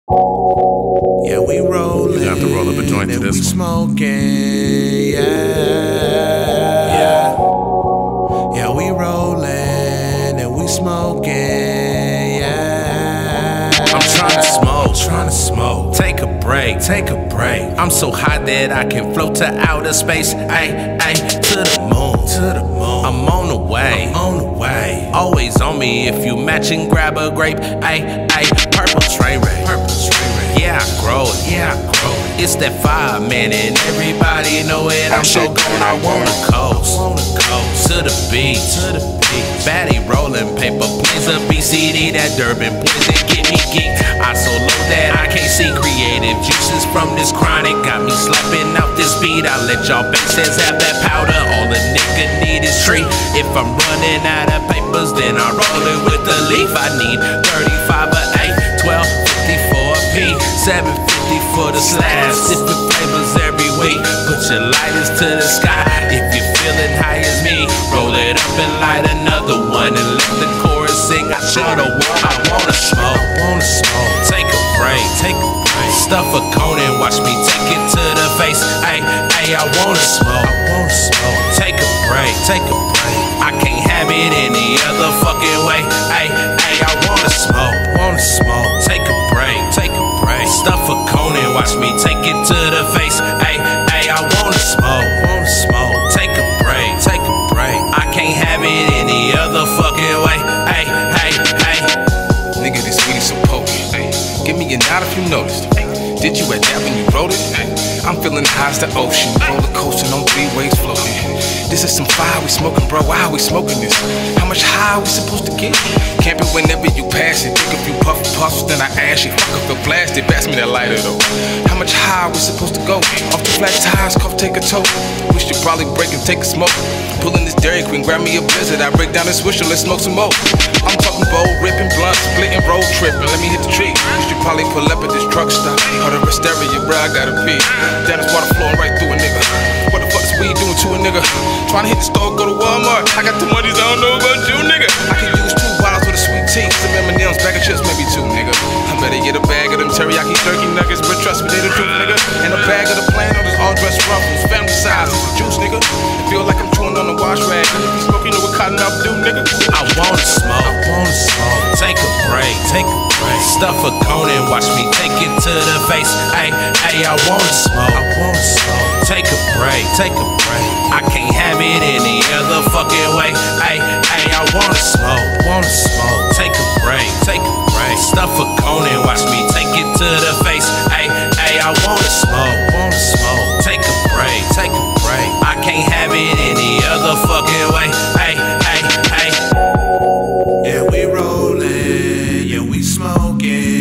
Yeah, we rollin'. You have to roll up a joint to this we one. Smoking, yeah. Yeah, we rollin' and we smoking, yeah. I'm trying to smoke. Take a break. I'm so hot that I can float to outer space. Ay, to the moon. I'm on the way. Always on me if you match and grab a grape. Ay, purple train wreck. Yeah, I grow it. It's that fire, man, and everybody know it. I'm so gone, I wanna coast to the beach. Batty rolling paper planes of BCD, that Durban poison get me geek. I so low that I can't see creative juices from this chronic. Got me slapping out this beat. I let y'all bases have that powder. All a nigga need is tree. If I'm running out of papers, then I roll it with the leaf. I need 35 or 8, 12.50 for a P, 7.50 for the slabs. Different flavors every week. Put your lighters to the sky if you're feeling high as me. Roll it up and light another one and let the chorus sing. I wanna smoke. Take a break. Stuff a cone and watch me take it to the face. Ay, I wanna smoke. Take a break. I can't have it any other fucking way. Ay, I wanna smoke. Take a break. Stuff a cone and watch me take it to the face. Ay, I wanna smoke. Take a break. I can't have it any other fucking way. Ay. Nigga, this weed is so potent. Give me a nod if you noticed. Did you adapt when you wrote it? I'm feeling high as the ocean, roller coasting on 3 waves floating. This is some fire we smoking, bro. Why are we smoking this? How much high are we supposed to get? Can't be whenever you pass it. Take a few puffs, then I ask you. Fuck up the blasted, pass me that lighter though. How much high are we supposed to go? Off the flat tires, cough, take a toke. We should probably break and take a smoke. Pulling this Dairy Queen, grab me a blizzard. I break down this swisher, let's smoke some more. I'm talking bowl, ripping blunt, splitting road tripping. Let me hit the tree. You should probably pull up at this truck stop. Or the Wisteria, bro, I gotta pee. Damn, this water flowing right through a nigga. What the fuck is weed doing to a nigga? Trying to hit the store, go to Walmart. I got the monies, I don't know about you, nigga. I can use 2 bottles with a sweet tea, some M&M's, bag of chips, maybe 2, nigga. I better get a bag of them teriyaki turkey nuggets, but trust me, they the truth, nigga. And a bag of the plain on this all-dressed ruffles, family size, it's the juice, nigga. I feel like I'm chewing on a wash rag. And if you smoke, you know what cotton mouth do, nigga. I wanna smoke. Take a break. Stuff a cone and watch me take it to the face. Ay, I wanna smoke. Take a break. I can't have it any other fucking way. Ay, I wanna smoke. Take a break. Stuff a cone and watch me take it to the face. Ay, I wanna smoke. Take a break. I can't have it any other fucking way. Yeah, we rollin', yeah, we smoking.